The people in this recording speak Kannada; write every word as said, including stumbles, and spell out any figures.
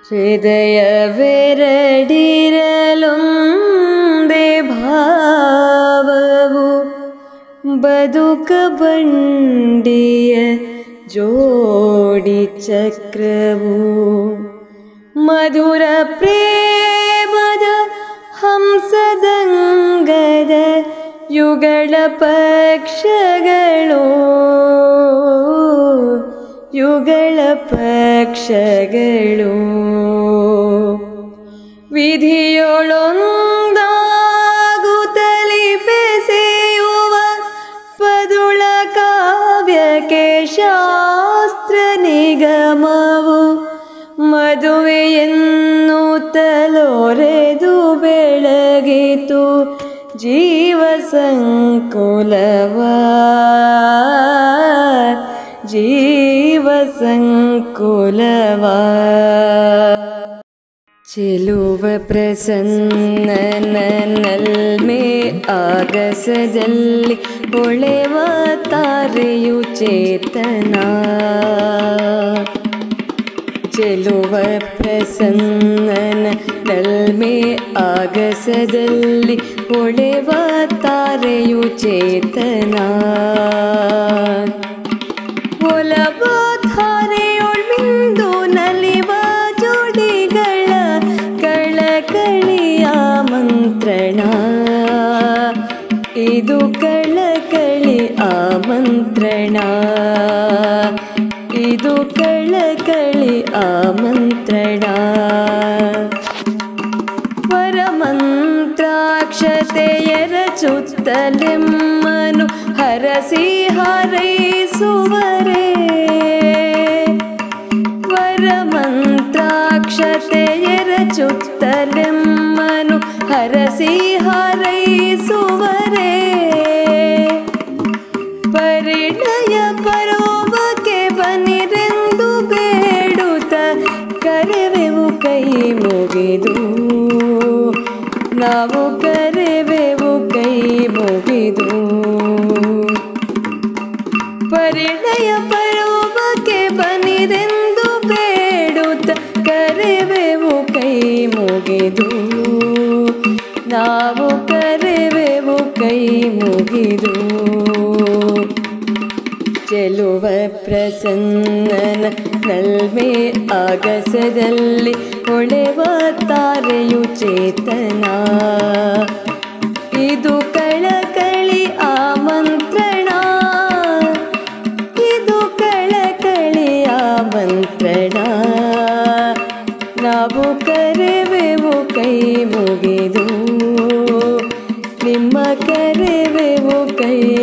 ಹೃದಯವೆರಡಿರಲೊಂದೇ ಭಾವವು ಬದುಕ ಬಂಡಿಯ ಜೋಡಿ ಚಕ್ರವು ಮಧುರ ಪ್ರೇಮದ ಹಂಸದಂಗದ ಯುಗಳ ಪಕ್ಷಗಳು ಯುಗಳ ಪಕ್ಷಗಳು ವಿಧಿಯೊಳೊಂದಾಗುತ್ತಲಿ ಬೆಸೆಯುವ ಪದುಳ ಕಾವ್ಯಕ್ಕೆ ಶಾಸ್ತ್ರ ನಿಗಮವು ಮದುವೆಯನ್ನುತ್ತಲೊರೆದು ಬೆಳಗಿತು ಜೀವ ಸಂಕುಲವ ಜೀವ ಸಂಕುಲವ ಚೆಲುವ ಪ್ರಸನ್ನನ ನಲ್ಮೆ ಆಗಸದಲ್ಲಿ ಹೊಳೆವ ತಾರೆಯು ಚೇತನ ಚೆಲುವ ಪ್ರಸನ್ನನ ನಲ್ಮೆ ಆಗಸದಲ್ಲಿ ಹೊಳೆವ ತಾರೆಯು ಚೇತನ ಒಲವ ಧಾರೆಯೊಳ್ಮಿಂದು ನಲಿವ ಜೋಡಿಗಳ ಕಳಕಳಿಯ ಮಂತ್ರಣ ಇದು ಕಳಕಳಿ ಆಮಂತ್ರಣ ಇದು ಕಳಕಳಿ ಆಮಂತ್ರಣ ಪರಮಂತ್ರಾಕ್ಷತೆಯರ ಚುತ್ತಲೆಮ್ಮನು ಹರಸಿ ಹಾರೈಸುವರೇ ವರಮಂತ್ರಾಕ್ಷತೆಯರ ಚುತ್ತಲೆಮ್ಮನು ಹರಸಿ ಹಾರೈಸುವರೇ ಪರಿಣಯ ಪರೋವಕ್ಕೆ ಬನಿರೆಂದು ಬೇಡುತ್ತ ಕರೆವೆವು ಕೈ ಮುಗಿದು ನಾವು ಕರೆವೆವು ಕೈ ಮುಗಿದು ಪರಿಣಯ ಪರೋವಕ್ಕೆ ಬನಿರೆಂದು ಬೇಡುತ್ತ ಕರೆವೆವು ಕೈ ಮುಗಿದು ನಾವು ಕರೆವೆವು ಕೈ ಮುಗಿದು ಚೆಲುವ ಪ್ರಸನ್ನನ ನಲ್ಮೆ ಆಗಸದಲ್ಲಿ ಹೊಳೆವ ತಾರೆಯು ಚೇತನ ಇದು ಕಳಕಳಿ ಆಮಂತ್ರಣ ಇದು ಕಳಕಳಿ ಆಮಂತ್ರಣ ನಾವು ಕರೆವೆವು ಕೈ ಮುಗಿದು ನಿಮ್ಮ ಕರೆವೆವು ಕೈ